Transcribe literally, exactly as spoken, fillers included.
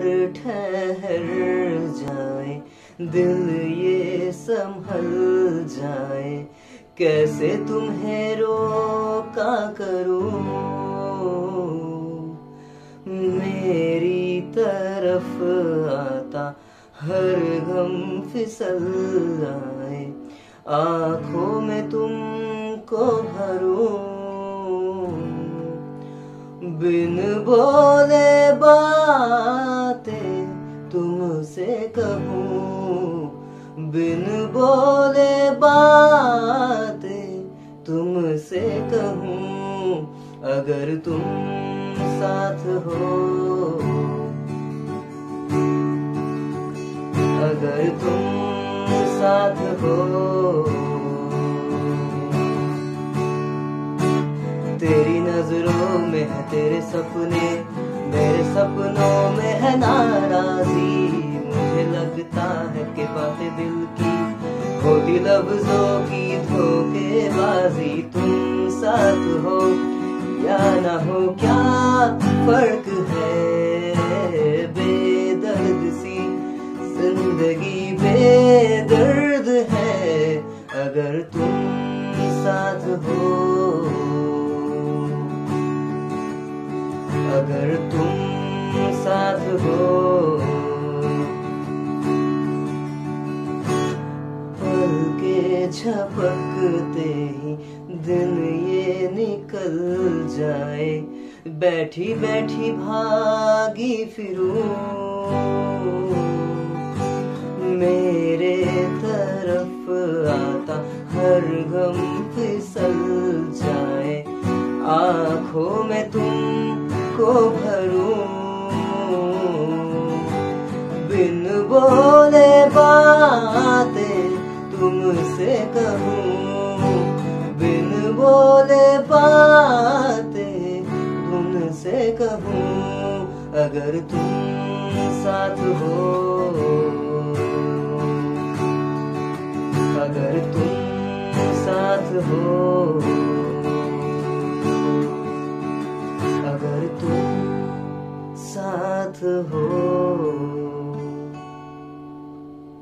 ठहर जाए, दिल ये संभल जाए, कैसे तुम्हें रोका करूं। मेरी तरफ आता हर गम फिसल आए, आँखों में तुमको भरूं, बिन बोले बातें तुमसे कहूँ, बिन बोले बातें तुमसे कहूँ। अगर तुम साथ हो, अगर तुम साथ हो, तेरी नजरों में है तेरे सपने, मेरे सपनों में है नाराजी। मुझे लगता है कि बातें दिल की होती लफ्जों की धोखेबाजी। तुम साथ हो या ना हो क्या फर्क है, बेदर्द सी जिंदगी बेदर्द है। अगर तुम साथ हो, अगर तुम साथ हो, पल के झपकते ही दिन ये निकल जाए, बैठी बैठी भागी फिरूं, मेरे तरफ आता हर गम फिसल जाए, आँखों में तुमको भरूं, बिन बोले बातें तुमसे कहूँ, बिन बोले बातें तुमसे कहूँ। अगर तुम साथ हो, अगर तुम साथ हो, अगर तुम साथ हो।